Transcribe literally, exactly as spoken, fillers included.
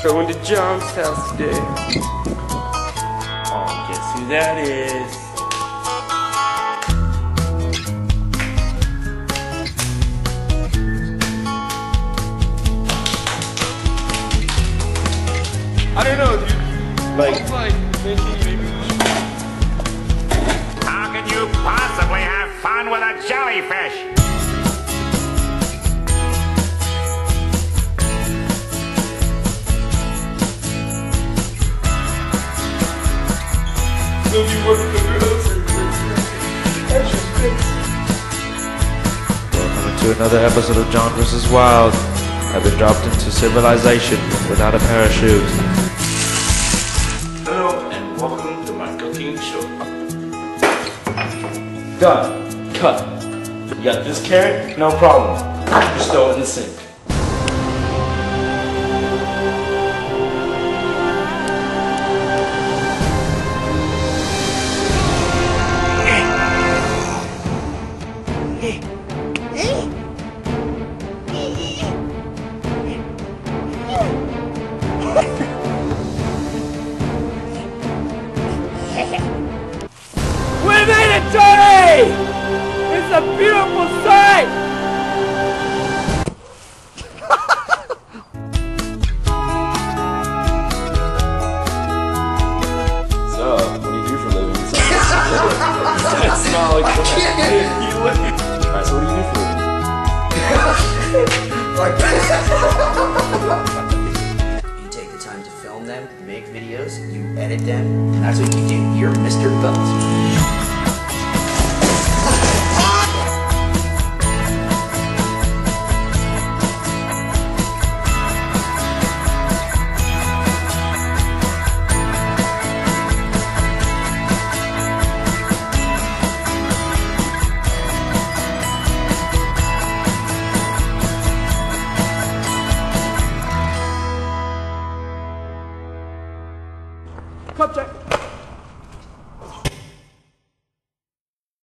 Going to John's house today. Oh, guess who that is? I don't know, dude. Like, like maybe, maybe. How can you possibly have fun with a jellyfish? Will you work with the girls or that's just crazy. Welcome to another episode of John versus Wild. I've been dropped into civilization without a parachute. hello and welcome to my cooking show. Done. Cut. You got this carrot? No problem. Just throw it in the sink. We made it, Tony! It's a beautiful sight! So, what do you do for a living? That's not like Alright, so what do you do for a living? You take the time to film them, make videos, you edit them, that's what you do. You're Mister Beltz. Cup check.